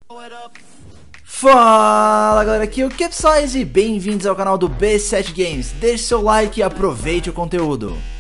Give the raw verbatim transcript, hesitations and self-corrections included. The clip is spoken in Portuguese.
Fala galera, aqui é o Capsize e bem-vindos ao canal do B sete Games. Deixe seu like e aproveite o conteúdo.